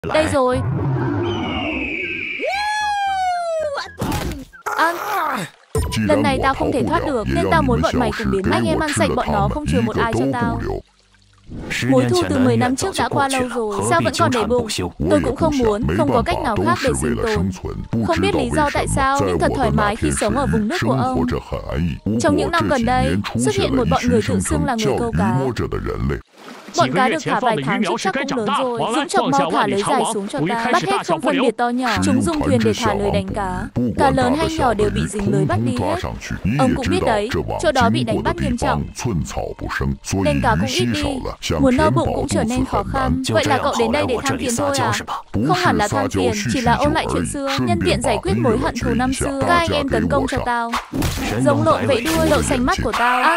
Đây rồi. An, lần này tao không thể thoát được nên tao muốn bọn mày cùng biến anh em ăn sạch bọn nó, không chừa một ai cho tao. Mối thù từ 10 năm trước đã qua lâu rồi, sao vẫn còn để bụng? Tôi cũng không muốn, không có cách nào khác để sinh tồn. Không biết lý do tại sao, nhưng thật thoải mái khi sống ở vùng nước của ông. Trong những năm gần đây, xuất hiện một bọn người tự xưng là người câu cá. Bọn cá được thả vài tháng trước chắc cũng lớn rồi. Dũng chọc mau thả lưới dài xuống cho ta. Bắt hết không phân biệt to nhỏ. Chúng dùng thuyền để thả lưới đánh cá. Cá lớn hay nhỏ đều bị dính lưới bắt đi hết. Ông cũng biết đấy, chỗ đó bị đánh bắt nghiêm trọng nên cá cũng ít đi. Muốn no bụng cũng trở nên khó khăn. Vậy là cậu đến đây để tham tiền thôi à? Không hẳn là tham tiền, chỉ là ôn lại chuyện xưa, nhân tiện giải quyết mối hận thù năm xưa. Các anh em tấn công cho tao. Giống lộn vẫy đuôi, đậu xanh mắt của tao.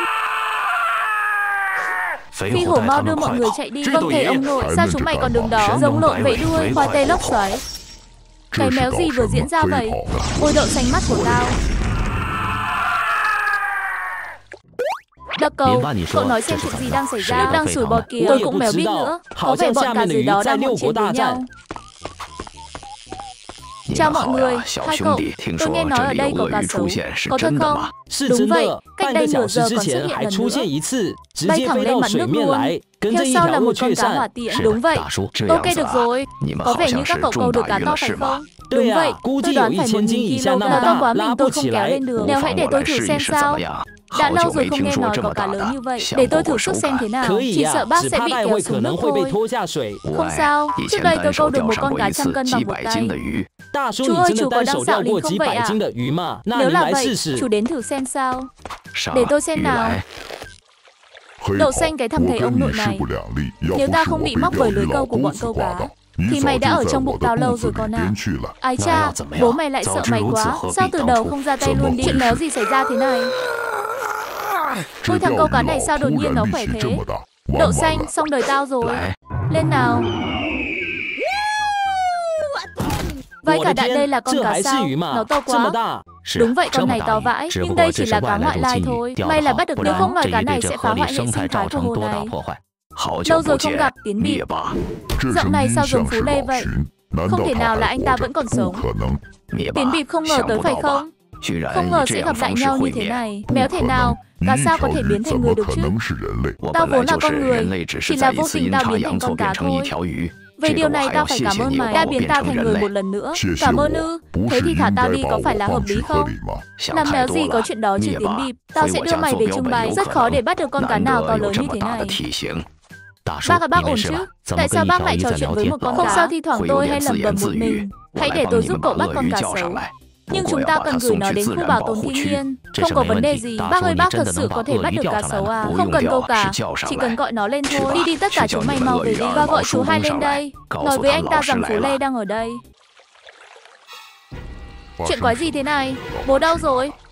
Phi hổ mau đưa mọi người chạy đi. Vâng thầy ông nội, sao chúng mày còn đứng đó? Giống lộn vẫy đuôi, khoa tê lốc xoáy. Cái méo gì vừa diễn ra vậy? Ôi đậu xanh mắt của tao. Đặc cầu, cậu nói xem chuyện gì đang xảy ra. Đang sủi bọt kìa. Tôi cũng méo biết nữa. Có vẻ bọn cá dưới đó đang hỗn chiến với nhau. Chào mọi người, hai cậu, tôi nghe nói ở đây có cá sấu, có thật không? Đúng vậy, cách đây nửa giờ còn xuất hiện lần nữa, bay thẳng lên mặt nước luôn. Theo sau là một con cá hỏa tiễn, đúng vậy. Ok được rồi, có vẻ như các cậu câu được cá to phải không? Đúng vậy, tôi đoán phải 1000 kg, là to quá mình tôi không kéo lên được. Nếu hãy để tôi thử xem sao. Đã lâu rồi không nghe nói có cá lớn như vậy. Để tôi thử sức xem thế nào. Chỉ sợ bác sẽ bị kéo xuống nước thôi. Không sao, trước đây tôi câu được một con cá 100 cân bằng một tay. Chú ơi, chú có đang xạo lính không vậy ạ? Nếu là vậy, chú đến thử xem sao. Để tôi xem nào. Đậu xanh cái thằng thầy ông nội này. Nếu ta không bị móc bởi lưới câu của bọn câu cá thì mày đã ở trong bụng tao lâu rồi con ạ. Ái cha, bố mày lại sợ mày quá. Sao từ đầu không ra tay luôn đi? Chuyện méo gì xảy ra thế này? Ôi thằng câu cá này sao đột nhiên nó khỏe thế? Đậu xanh, xong đời tao rồi. Lên nào. Vậy cả đạn đây là con cá sao? Nó to quá. Đúng vậy, con này to vãi, nhưng đây chỉ là cá ngoại lai thôi. May là bắt được, nếu không loài cá này sẽ phá hoại hệ sinh thái của hồ này. Lâu rồi không gặp, Tiến Bịp. Giọng này sao giống Phú Lê vậy? Không thể nào là anh ta vẫn còn sống. Tiến Bịp không ngờ tới phải không? Không ngờ sẽ gặp lại nhau như thế này. Méo thế nào? Cá sao có thể biến thành người được chứ? Tao vốn là con người, chỉ là vô tình tao biến thành con cá thôi. Về điều này tao phải cảm ơn mày đã biến tao thành người một lần nữa. Cảm ơn ư? Thế thì thả tao đi có phải là hợp lý không? Làm méo gì có chuyện đó chứ Tiến Bịp. Tao sẽ đưa mày về trưng bày. Rất khó để bắt được con cá nào to lớn như thế này. Bác à, bác ổn chứ? Tại sao bác lại trò chuyện với một con cá? Không sao, thi thoảng tôi hay lẩm bẩm một mình. Hãy để tôi giúp cậu bắt con cá xấu. Nhưng chúng ta cần gửi nó đến khu bảo tồn thiên nhiên. Không có vấn đề gì. Bác ơi, bác thật sự có thể bắt được cá sấu à? Không cần câu cá, chỉ cần gọi nó lên thôi. Đi đi, tất cả chúng mày mau về đi. Và gọi chú Hai lên đây. Nói với anh ta rằng Phú Lê đang ở đây. Chuyện quái gì thế này? Bố đâu rồi?